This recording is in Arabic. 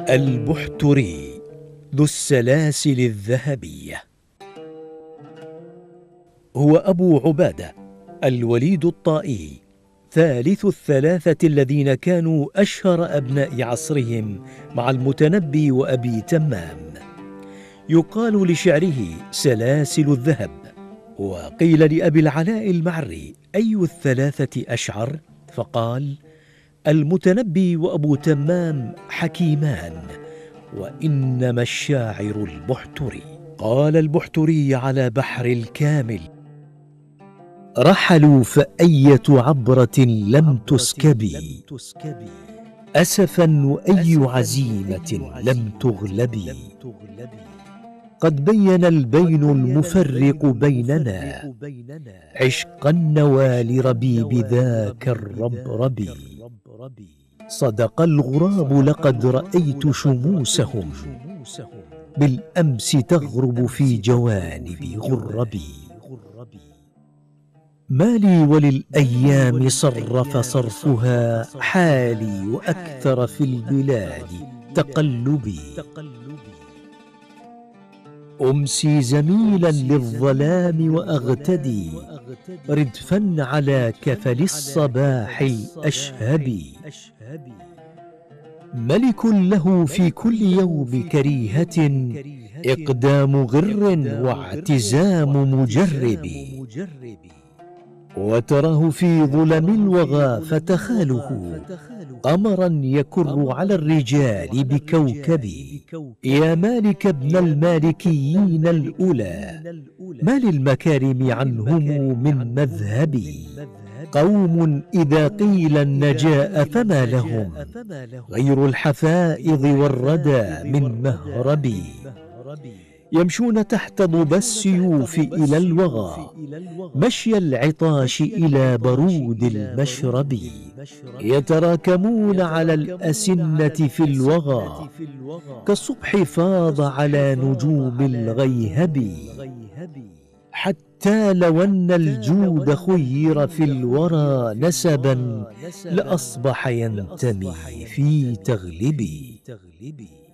البحتري ذو السلاسل الذهبية هو أبو عبادة الوليد الطائي، ثالث الثلاثة الذين كانوا أشهر أبناء عصرهم مع المتنبي وأبي تمام. يقال لشعره سلاسل الذهب. وقيل لأبي العلاء المعري: أي الثلاثة أشعر؟ فقال: المتنبي وأبو تمام حكيمان، وإنما الشاعر البحتري. قال البحتري على بحر الكامل: رحلوا فأية عبرة لم تسكبي، أسفا وأي عزيمة لم تغلبي. قد بين البين المفرق بيننا، عشق النوى لربيب ذاك الربربي. صدق الغراب لقد رأيت شموسهم، بالأمس تغرب في جوانب غربي. ما لي وللأيام صرف صرفها حالي، وأكثر في البلاد تقلبي. أمسي زميلا للظلام وأغتدي ردفا على كفل الصباح الأشهبي. ملك له في كل يوم كريهة، إقدام غر واعتزام مجرب. وتراه في ظلم الوغى فتخاله، قمرا يكر على الرجال بكوكب. يا مالك ابن المالكيين الأولى، ما للمكارم عنهم من مذهب. قوم إذا قيل النجاء فما لهم، غير الحفائظ والردى من مهرب. يمشون تحت ضبى السيوف إلى الوغى، مشي العطاش إلى برود المشرب. يتراكمون على الأسنة في الوغى، كالصبح فاض على نجوم الغيهب. حتى لو أن الجود خير في الورى نسبا، لأصبح ينتمي في تغلبي.